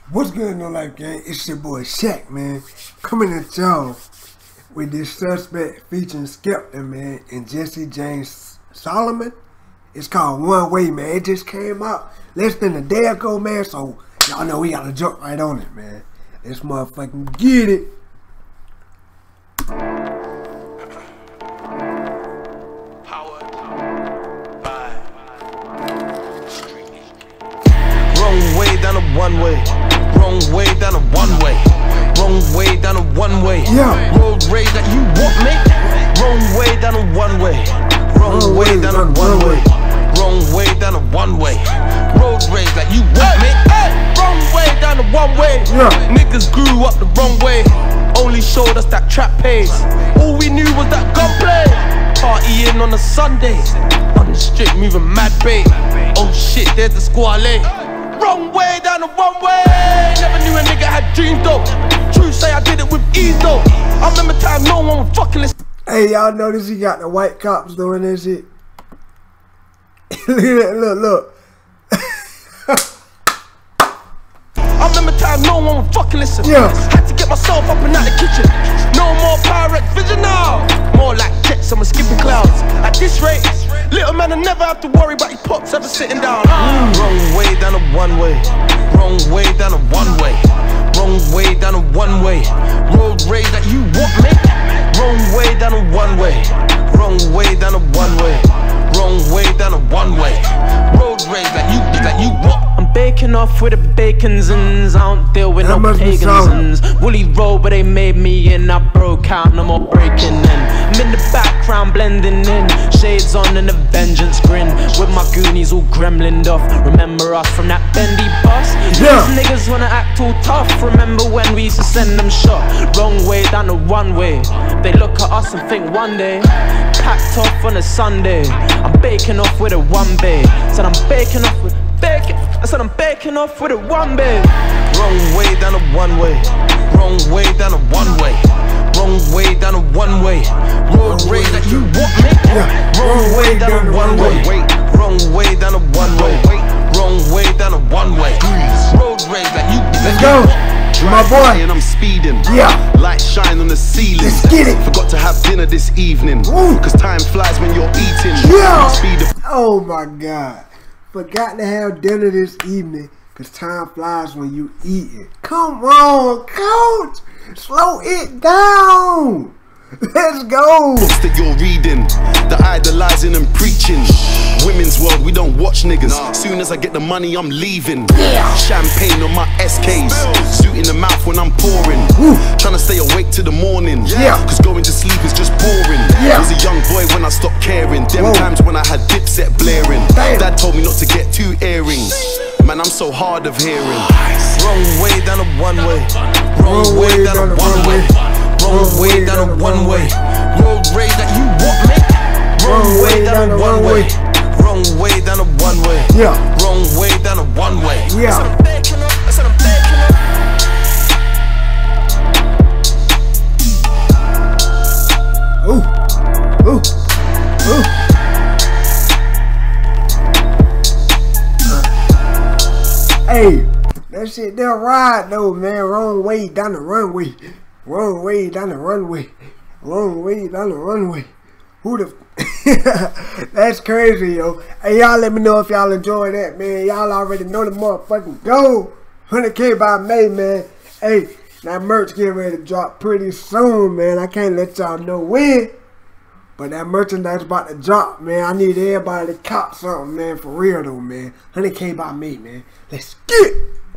What's good in life, gang? It's your boy Shaq, man. Coming at y'all with this suspect featuring Skepta, man, and Jesse James Solomon. It's called One Way, man. It just came out less than a day ago, man. So y'all know we gotta jump right on it, man. Let's motherfucking get it. Wrong way down a one way. Wrong way down a one way. Wrong way down a one way. Yeah. Road rage that you what, mate? Wrong way down a one way. Wrong way down a one way. Wrong way down a one way. Road rage that you what, mate? Wrong way down a one way. Yeah. Niggas grew up the wrong way. Only showed us that trap pace. All we knew was that gunplay. Partying on a Sunday. On the street moving mad bait. Oh shit, there's the squale. Wrong way down the one way. Never knew a nigga had dreams though. True say I did it with ease though. I remember time no one was fucking listen. Hey, y'all notice he got the white cops doing that shit? Look at that, look. I remember time no one was fucking listen. Yeah. Had to get myself up and out the kitchen. No more Pyrex vision now. More like jets and we're skipping clouds. At this rate, little man I never have to worry about his pops ever sitting down. Wrong way down a one way. Wrong way down a one way. Wrong way down a one way. Road rage that you what, mate? Wrong way down a one way. Wrong way down a one way. Wrong way down a one way. Road rage that you what? I'm baking off with the baconsons. I don't deal with no pagans. Woolly roll, but they made me in. I broke out, no more breaking in. I'm in the background blending in. Shades on and a vengeance grin. With my goonies all gremlined off. Remember us from that bendy bus? Yeah. These niggas wanna act all tough. Remember when we used to send them shot? Wrong way down the one way. They look at us and think one day. Packed off on a Sunday. I'm baking off with a one bay. Said I'm baking off with I said I'm baking off with a one bay. Wrong way down a one way. Wrong way down a one way. Wrong way down a one way. Road rage that you what, mate? Wrong way down a one way. Wrong way down a one way. Wrong way down a one way. Road rage that you. Let's go. My boy. And I'm speeding. Yeah. Light shine on the ceiling. Let's get it. Forgot to have dinner this evening. Ooh. Cause time flies when you're eating. Yeah. Speed of Oh my God. Forgot to have dinner this evening because time flies when you eat it. Come on, coach. Slow it down. Let's go. books that you're reading, the idolizing and preaching. Women's world, we don't watch niggas. Soon as I get the money, I'm leaving. Champagne on my SKs, suit in the mouth when I'm pouring. Trying to stay awake till the morning. Cause going to sleep is just boring. Was a young boy when I stopped caring. Them times when I had Dipset blaring. Dad told me not to get two earrings. Man, I'm so hard of hearing. Wrong way down a one way. Wrong way down a one way. Wrong way down a one way. Road rage that you what, mate? Wrong way down a one way. Wrong way down a one way. Wrong way down a one way. I said I'm baking up. I said I'm baking up. Ooh. Ooh. Ooh. Hey, that shit they'll ride though, man. Wrong way down the runway. Wrong way down the runway. Wrong way down the runway. Who the That's crazy, yo. Hey, y'all let me know if y'all enjoy that, man. Y'all already know the motherfucking goal. 100K by May, man. Hey, that merch getting ready to drop pretty soon, man. I can't let y'all know when. But that merchandise about to drop, man. I need everybody to cop something, man. For real, though, man. 100K by May, man. Let's get it.